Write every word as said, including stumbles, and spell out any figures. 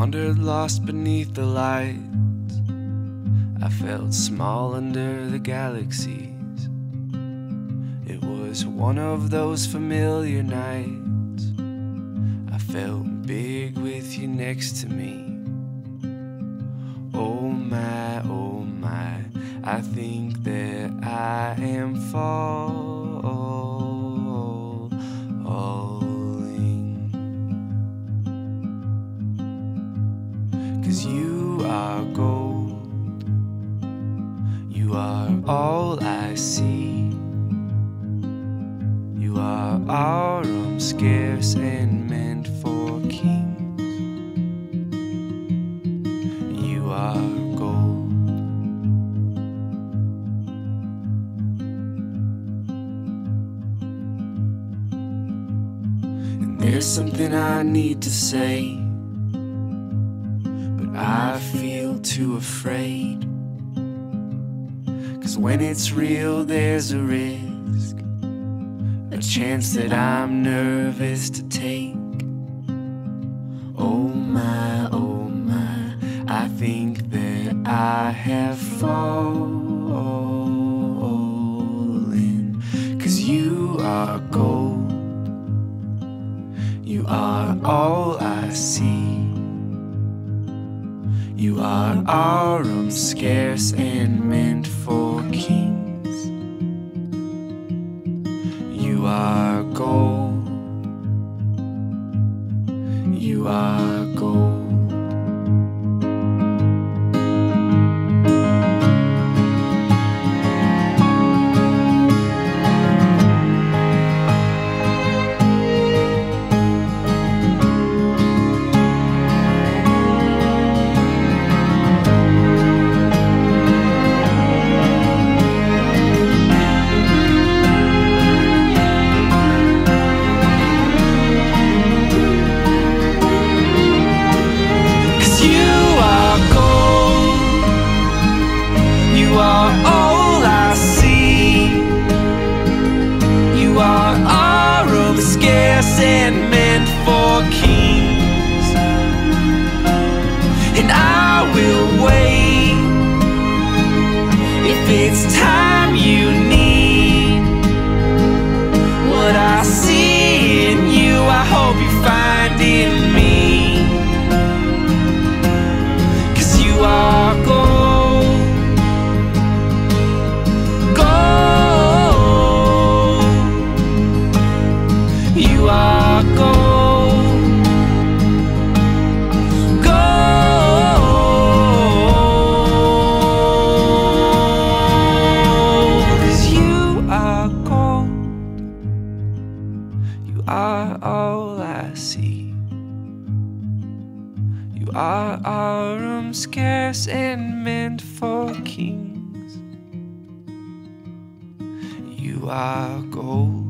wandered lost beneath the lights. I felt small under the galaxies. It was one of those familiar nights. I felt big with you next to me. Oh my, oh my, I think that I am falling. 'Cause you are gold, you are all I see. You are autumn, scarce and meant for kings. You are gold. And there's something I need to say, but I feel too afraid. 'Cause when it's real, there's a risk, a chance that I'm nervous to take. Oh my, oh my, I think that I have fallen. 'Cause you are gold, you are all I see. You are autumn, scarce and meant for kings. You are gold, you are gold. You are all I see. You are autumn, scarce and meant for kings. And I will wait if it's time you need. What I see in you, I hope you find in me. 'Cause you are gold, you are gold, gold. 'Cause you are gold, you are all I see. You are autumn, scarce and meant for kings. You are gold.